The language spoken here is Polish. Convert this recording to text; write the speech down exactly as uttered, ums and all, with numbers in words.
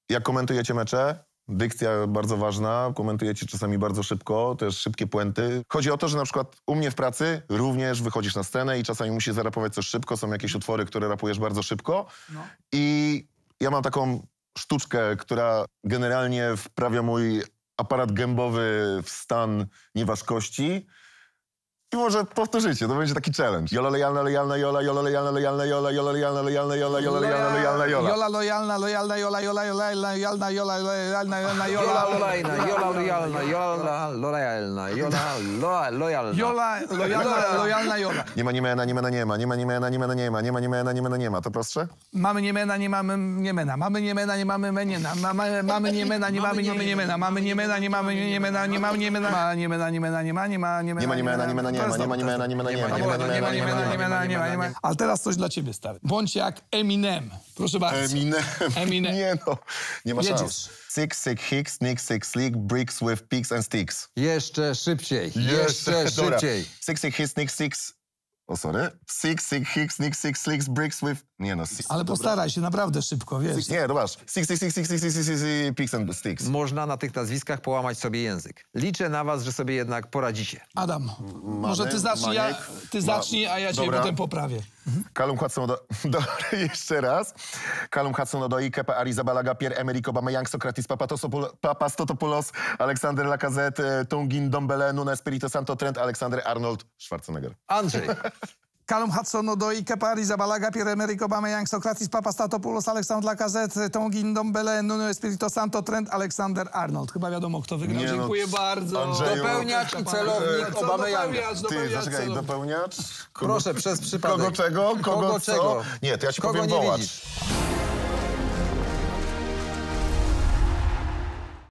Jak komentujecie mecze? Dykcja bardzo ważna, komentujecie czasami bardzo szybko, też szybkie puenty. Chodzi o to, że na przykład u mnie w pracy również wychodzisz na scenę i czasami musisz zarapować coś szybko, są jakieś utwory, które rapujesz bardzo szybko. No. I ja mam taką sztuczkę, która generalnie wprawia mój aparat gębowy w stan nieważkości. I może powtórzycie, to będzie taki challenge. Jola lojalna, lojalna, jola, jola lojalna, lojalna, jola, jola lojalna, lojalna, jola, jola lojalna, lojalna, jola. Jola lojalna, lojalna, jola, jola, jola, lojalna, jola, lojalna, jola, jola, lojalna, jola, lojalna, jola, lojalna, jola, lojalna. Jola, lojalna, lojalna, jola. Nie ma niemena, niemena nie ma, nie ma niemena, niemena nie ma, nie ma niemena, niemena nie ma. To prostsze? Mamy niemena, nie mamy niemena. Mamy niemena, nie mamy meniena. Mamy mamy niemena, nie mamy niemena. Mamy niemena, nie mamy niemena, nie mamy niemena. Ma niemena, niemena, nie ma, nie ma niemena. Nie ma niemena, niemena nie ma, nie ma niemena, niemena nie ma, nie ma niemena, niemena, nie ma, nie ma. Ale teraz coś dla ciebie, stary. Bądź jak Eminem. Proszę bardzo. Eminem. Eminem. Nie no, nie ma szans. Jedziesz. Six, sick, hicks, snick, sick, slick, bricks with picks and sticks. Jeszcze szybciej, jeszcze Dobra. szybciej. Six, sick, hicks, snick, six... O, sorry. Six, sick, hicks, snick, six, slicks, bricks with... Nie no, six... Ale postaraj się, naprawdę szybko, wiesz. Nie, no masz. Six, six, six, six, six, six, six, six, picks and sticks. Można na tych nazwiskach połamać sobie język. Liczę na was, że sobie jednak poradzicie. Adam, może ty zacznij, ja, ty zacznij, a ja cię Dobra. potem poprawię. Callum Hudson-Odoi... Do... Jeszcze raz. Callum Hudson-Odoi, Kepa Arrizabalaga, Pierre-Emerick Aubameyang, Sokratis Papastotopoulos, Aleksander Lacazette, Tongin Ndombele, Nuno Espirito Santo, Trent Alexander-Arnold, Schwarzenegger. Andrzej. Callum Hudson-Odoi, Kepa Arrizabalaga, Pierre-Emerick Aubameyang, Sokratis Papastatopoulos, Aleksander Lacazette, Tongin Ndombele, Nuno Espirito Santo, Trent Alexander-Arnold. Chyba wiadomo, kto wygrał. Nie no, Dziękuję bardzo. Andrzeju. Dopełniacz i celownik Co Aubameyanga. dopełniacz, Ty, dopełniacz, zaczekaj, celownik. dopełniacz? Kogo, Proszę, przez przypadek. kogo czego? Kogo, Kogo co? czego? Nie, to ja ci Kogo powiem nie wołacz. widzisz?